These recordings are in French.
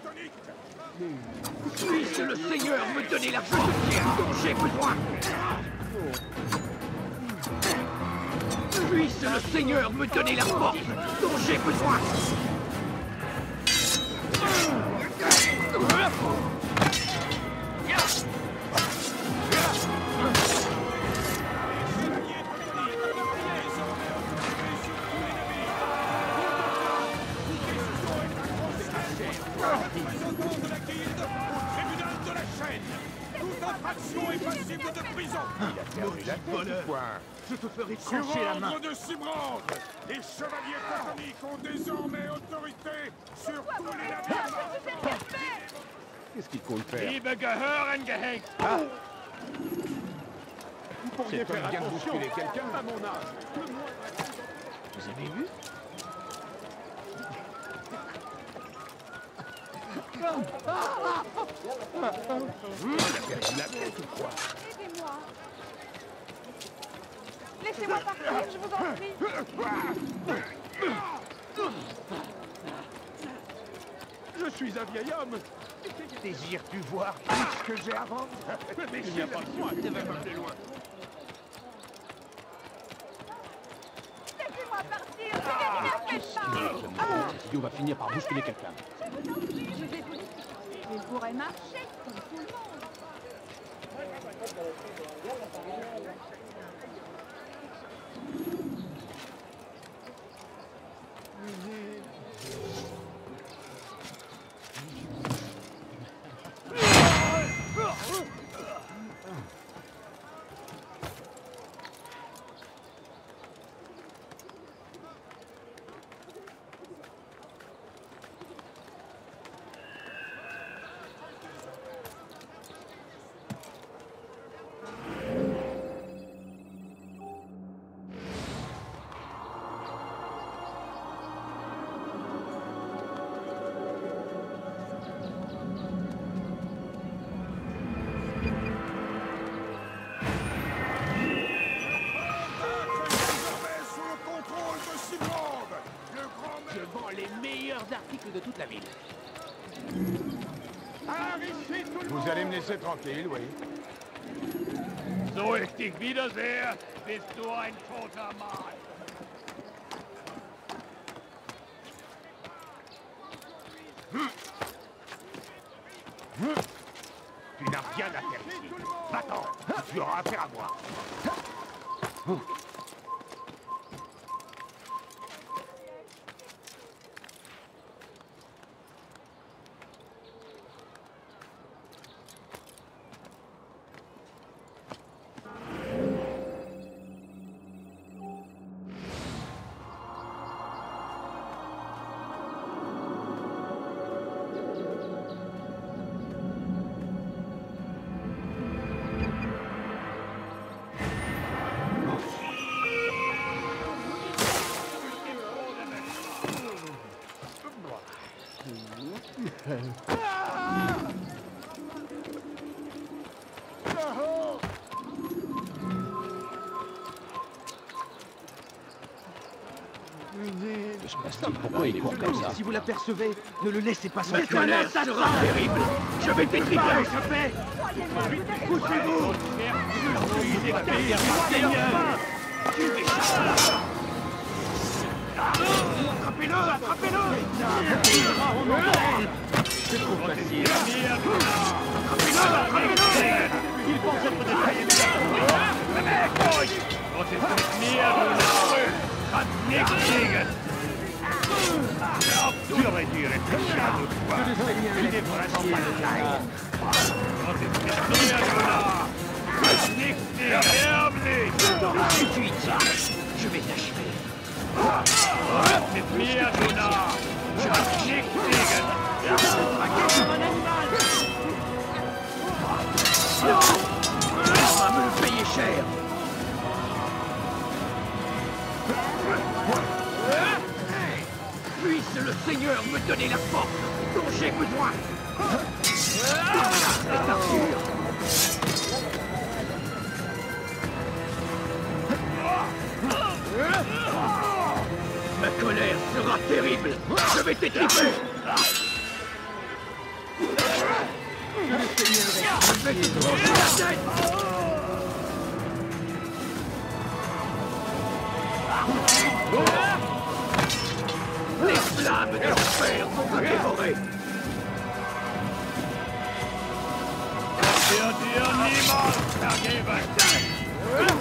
Puisse le Seigneur me donner la force dont j'ai besoin. Puisse le Seigneur me donner la force dont j'ai besoin. Je te ferai trancher la main. De Sibrande, les chevaliers photoniques ont désormais autorité sur tous les navires. Qu'est-ce qu'il compte faire? Liebe Gehören gehängt. Vous pourriez faire bien bousculer quelqu'un à mon âge. Vous avez vu? Aidez-moi. Laissez-moi partir, je vous en prie. Je suis un vieil homme. Désires-tu voir tout ce que j'ai à vendre? Mais il n'y a pas de moi, tu vas m'appeler loin. Laissez-moi partir, je vais faire pas. On va finir par bousculer quelqu'un. Je vous en prie, je vais vous... Il pourrait marcher, comme tout le monde. Articles de toute la ville. Vous allez me laisser tranquille, oui. So ich dich wiedersehe, bist du ein toter Mann. Tu n'as rien à faire ici. Va-t'en, tu auras affaire à moi. Pourquoi il est mort comme ça? Si vous l'apercevez, ne le laissez pas sortir. C'est un assassin terrible. Je vais t'étriper. Poussez-vous! Attrapez-le! Attrapez-le! C'est trop facile. Attrapez-le! Attrapez-le! Il pense être détaillé. Tu aurais dû réfléchir à notre fois. Il n'est vraiment pas de taille. Suffit de ça. Je vais t'achever. Mit mir, Gunnar! Je vais t'achever. Comme un animal. On va me le payer cher. Puisse le Seigneur me donner la force dont j'ai besoin. C'est Arthur. Ma colère sera terrible. Je vais t'étriper. Les flammes de l'enfer vont me dévorer. Dir niemals vergeben!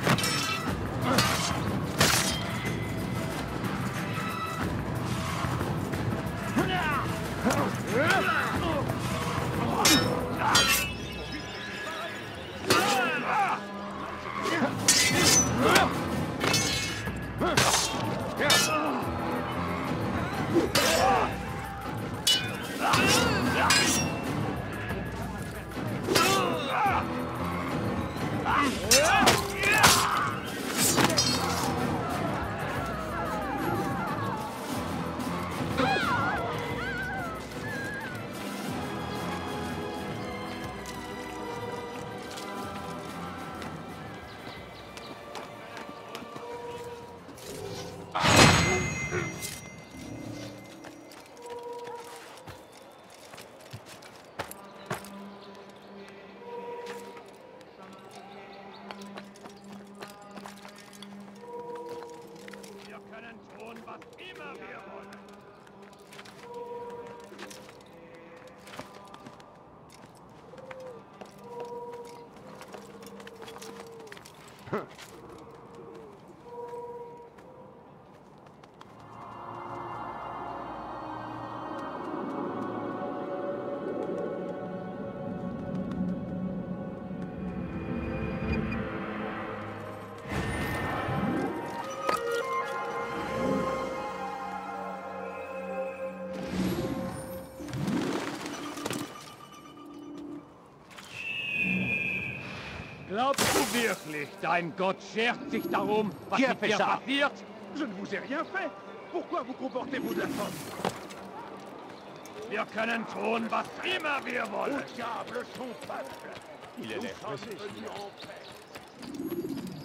Glaubst du wirklich, dein Gott schert sich darum, was mit dir passiert? Je ne vous ai rien fait. Pourquoi vous comportez-vous de la sorte? Wir können tun, was immer wir wollen. Au diable son peuple. Il est Nous sommes venus en paix.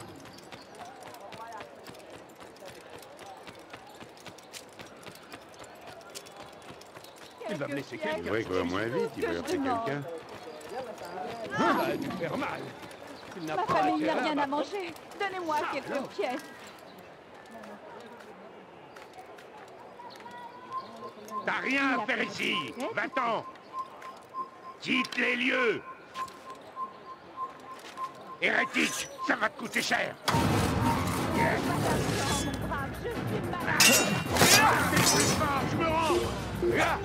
Il va blesser quelqu'un. C'est vrai qu'il va moins vite, il va heurter quelqu'un. Ça va lui faire mal. Il n'a Ma pas famille n'a intérêt à rien à battre. manger. Donnez-moi quelques pièces. T'as rien à faire ici. Va-t'en. Quitte les lieux. Hérétique, ça va te coûter cher. Oh, mon brave, je suis malade. Je me rends.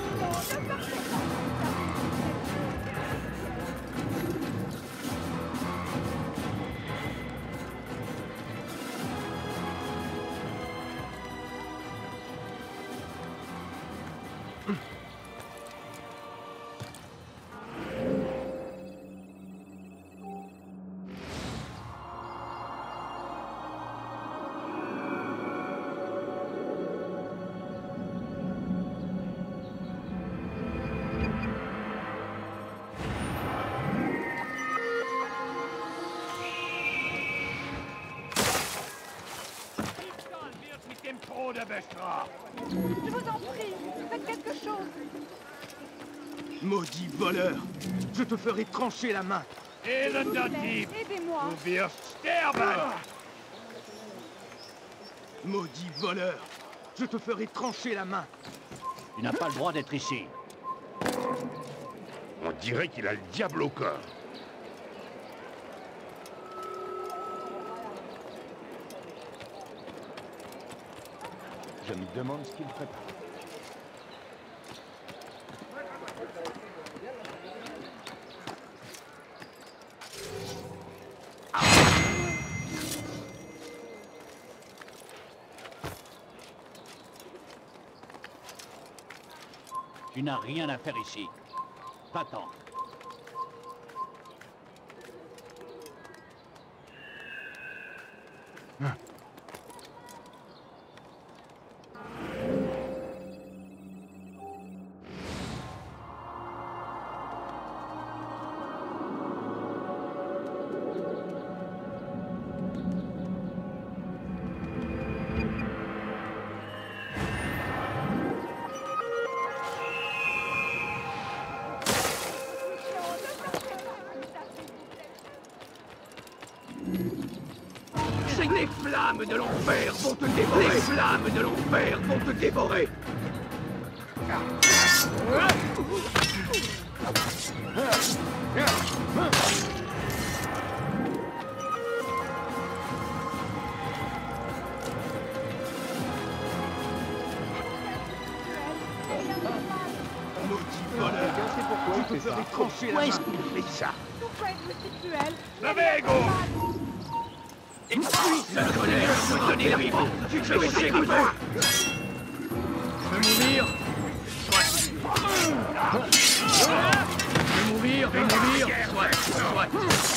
Je vous en prie, faites quelque chose. Maudit voleur, je te ferai trancher la main. Elender Dieb, Aidez-moi. du wirst sterben. Maudit voleur, je te ferai trancher la main. Tu n'as pas le droit d'être ici. On dirait qu'il a le diable au corps. Je me demande ce qu'il prépare. Tu n'as rien à faire ici. Va-t'en. Les flammes de l'enfer vont te dévorer. Les flammes de l'enfer vont te dévorer. Pourquoi est-ce qu'il Mais ça. Pourquoi êtes-vous si cruel? Lavego! La colère peut donner la réponse. Tu te fais écouter. Je veux mourir. Soit. Je veux mourir. Soit.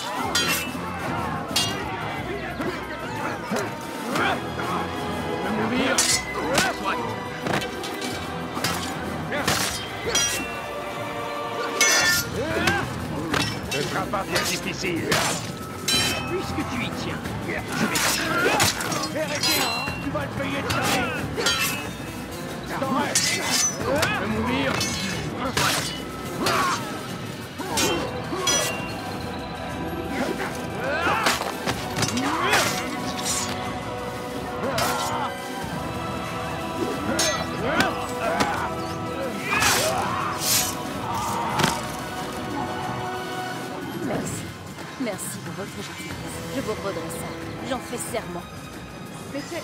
Je veux mourir. Soit. Ce sera pas bien difficile. Puisque tu y tiens, je vais arrêtez, tu vas le payer de ta vie. Je vais mourir. Merci pour votre gentillesse. Je vous redonne ça. J'en fais serment. Mais c'est...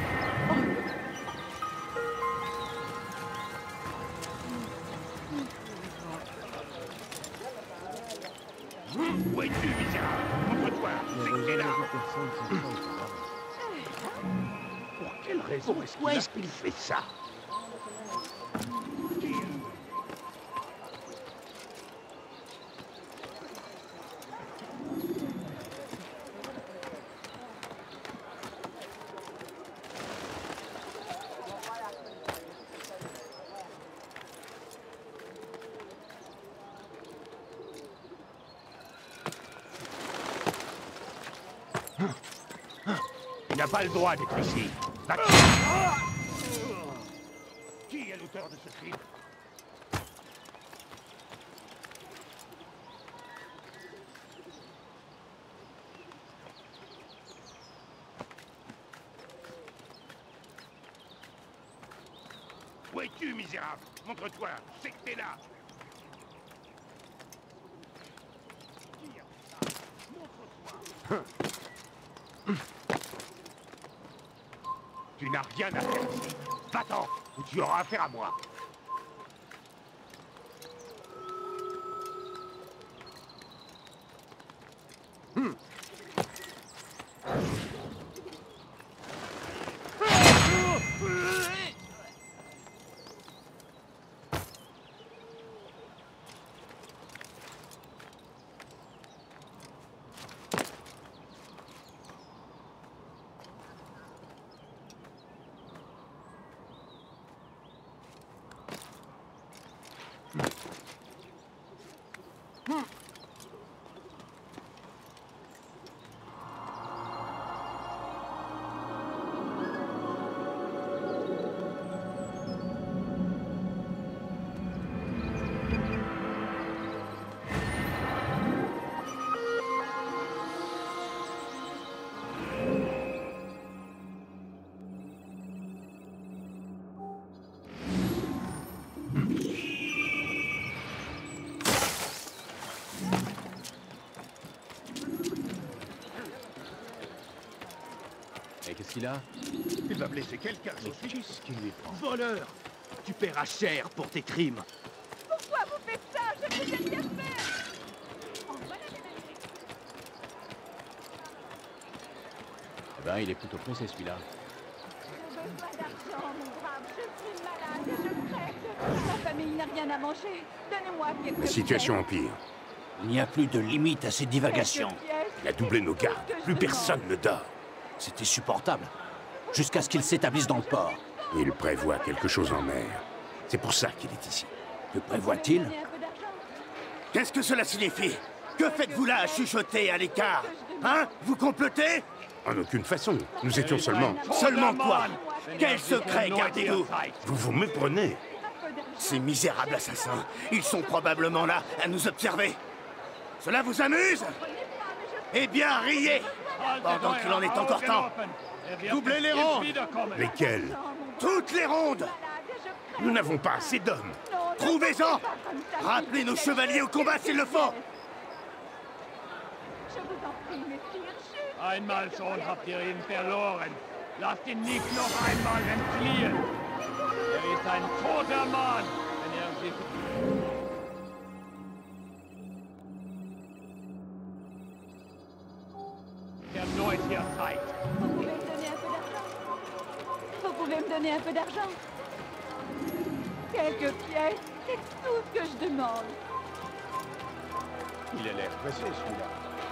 Où es-tu, misérable? Montre-toi, c'est que t'es là. Pour quelle raison est-ce qu'il fait ça? Il n'a pas le droit d'être ici. Qui est l'auteur de ce crime? Où es-tu, misérable? Montre-toi, c'est que t'es là. Montre-toi. Tu n'as rien à faire ici. Va-t'en, ou tu auras affaire à moi. Et qu'est-ce qu'il a? Il va blesser quelqu'un, Qu'est-ce qu'il lui prend? voleur. Tu paieras cher pour tes crimes. Pourquoi vous faites ça? Je ne vous ai rien fait. Oh, voilà les manières. Eh ben, il est plutôt pressé, celui-là. J'ai besoin d'argent, mon brave. Je suis malade et je crève. Ma famille n'a rien à manger. Donnez-moi quelques La situation pièces. empire. Il n'y a plus de limite à ses divagations. Quelques pièces. Il a doublé nos gardes. Plus personne ne dort. C'était supportable. Jusqu'à ce qu'il s'établisse dans le port. Il prévoit quelque chose en mer. C'est pour ça qu'il est ici. Que prévoit-il? Donnez un peu d'argent. Qu'est-ce que cela signifie? Que faites-vous là à chuchoter à l'écart? Hein? Vous complotez? En aucune façon. Nous étions seulement... Seulement quoi? Quel secret gardez-vous? Vous vous méprenez. Ces misérables assassins, ils sont probablement là à nous observer. Cela vous amuse? Eh bien, riez! Pendant qu'il en est encore temps. Doublez les rondes. Lesquels? Toutes les rondes. Nous n'avons pas assez d'hommes. Trouvez-en. Rappelez nos chevaliers au combat s'il le faut. Je vous en prie, messire, chut. Einmal schon habt ihr ihn verloren. Lasst ihn nicht noch einmal entfliehen. Ist ein toter Mann, wenn sich... Erneut hier Zeit. Vous pouvez me donner un peu d'argent? Quelques pièces, c'est tout ce que je demande. Il a l'air pressé, celui-là.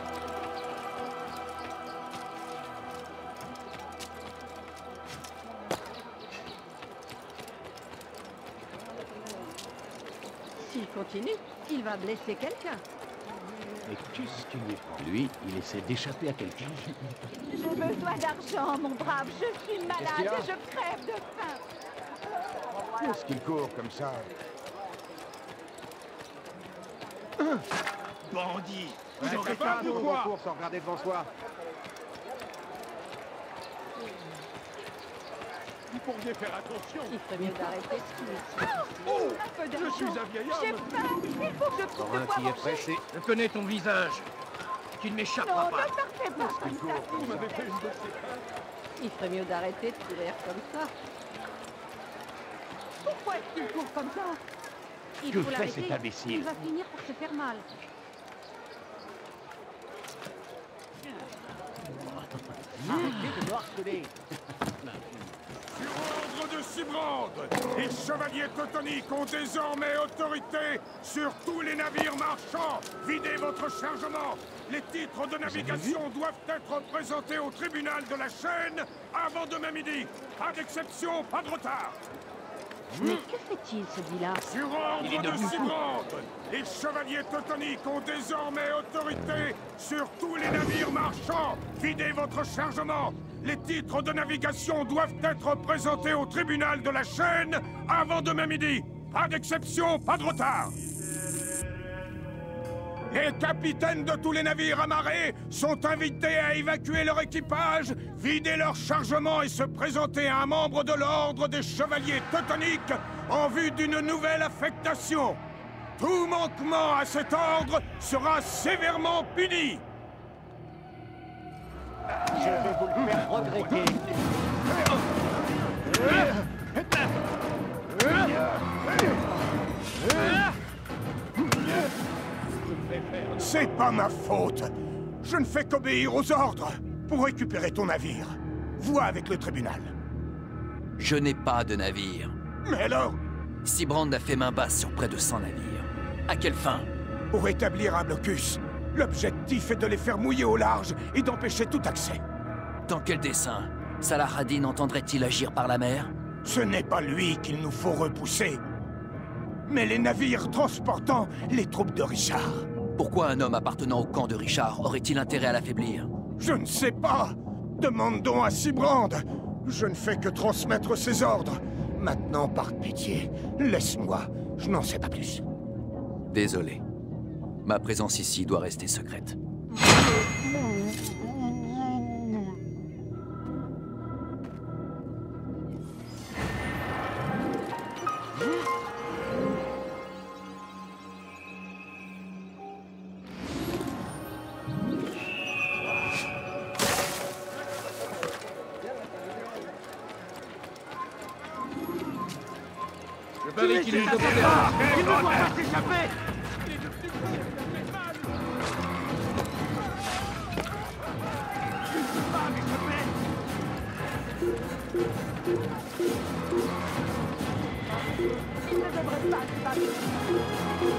S'il continue, il va blesser quelqu'un. Mais qu'est-ce qu'il lui prend? Lui, il essaie d'échapper à quelqu'un. J'ai besoin d'argent, mon brave. Je suis qu'il malade y a? et je crève de faim. Qu'est-ce qu'il court comme ça? Bandit! Vous Vous aurez pas pas de pourquoi? cours sans regarder devant soi. Vous pourriez faire attention. Il ferait mieux d'arrêter ce qu'il est. Un peu d'argent. Je suis un vieil J'ai homme. faim. Il faut que je trouve de Un quoi qui est manger. pressé. Je connais ton visage. Tu ne m'échapperas Non, pas. ne partez pas comme ça. Vous m'avez fait une de ces... Il ferait mieux d'arrêter de courir comme ça. Pourquoi est-ce qu'il court comme ça? Il Que faut fait l'arrêter. cet imbécile? Il va finir par se faire mal. Arrêtez de me harceler. Sur ordre de Sibrande, les chevaliers teutoniques ont désormais autorité sur tous les navires marchands. Videz votre chargement. Les titres de navigation doivent être présentés au tribunal de la chaîne avant demain midi. Pas d'exception, pas de retard. Mais que fait-il, celui-là? Sur Il est ordre de devenu fou. Sibrande, les chevaliers teutoniques ont désormais autorité sur tous les navires marchands. Videz votre chargement. Les titres de navigation doivent être présentés au tribunal de la chaîne avant demain midi. Pas d'exception, pas de retard. Les capitaines de tous les navires amarrés sont invités à évacuer leur équipage, vider leur chargement et se présenter à un membre de l'ordre des chevaliers teutoniques en vue d'une nouvelle affectation. Tout manquement à cet ordre sera sévèrement puni. Je vais vous le faire regretter. C'est pas ma faute. Je ne fais qu'obéir aux ordres pour récupérer ton navire. Vois avec le tribunal. Je n'ai pas de navire. Mais alors, Sibrand a fait main basse sur près de 100 navires. À quelle fin? pour établir un blocus, l'objectif est de les faire mouiller au large et d'empêcher tout accès. Dans quel dessein? Salah ad-Din entendrait-il agir par la mer? Ce n'est pas lui qu'il nous faut repousser, mais les navires transportant les troupes de Richard. Pourquoi un homme appartenant au camp de Richard aurait-il intérêt à l'affaiblir? Je ne sais pas. Demande donc à Sibrand. Je ne fais que transmettre ses ordres. Maintenant, par pitié, laisse-moi. Je n'en sais pas plus. Désolé. Ma présence ici doit rester secrète. Je parie qu'il nous observe. Il ne doit pas s'échapper. Il ne devrait pas se battre.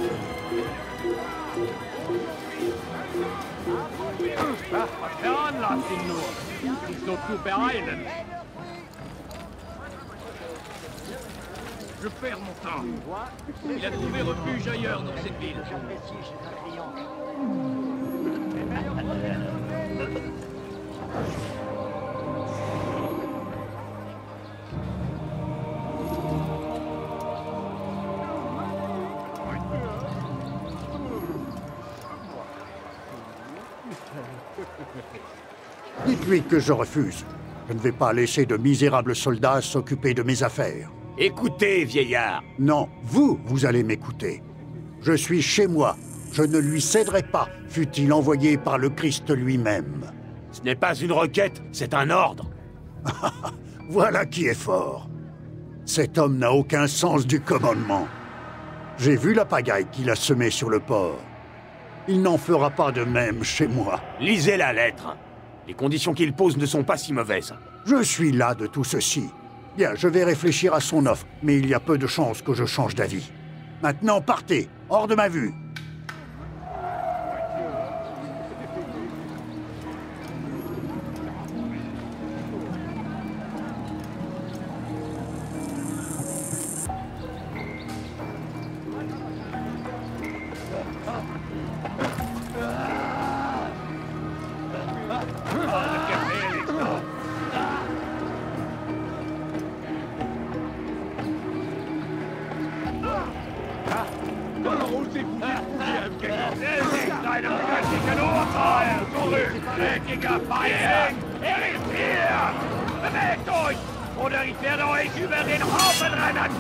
Veranlasst ihn nur. Sich so zu beeilen. Je perds mon temps. Il a trouvé refuge ailleurs dans cette ville. Dites-lui que je refuse. Je ne vais pas laisser de misérables soldats s'occuper de mes affaires. Écoutez, vieillard. Non, vous allez m'écouter. Je suis chez moi. Je ne lui céderai pas, fût-il envoyé par le Christ lui-même. Ce n'est pas une requête, c'est un ordre. Voilà qui est fort. Cet homme n'a aucun sens du commandement. J'ai vu la pagaille qu'il a semée sur le port. Il n'en fera pas de même chez moi. Lisez la lettre. Les conditions qu'il pose ne sont pas si mauvaises. Je suis las de tout ceci. Bien, je vais réfléchir à son offre, mais il y a peu de chances que je change d'avis. Maintenant, partez, hors de ma vue. Oder ich werde euch über den Haufen rennen!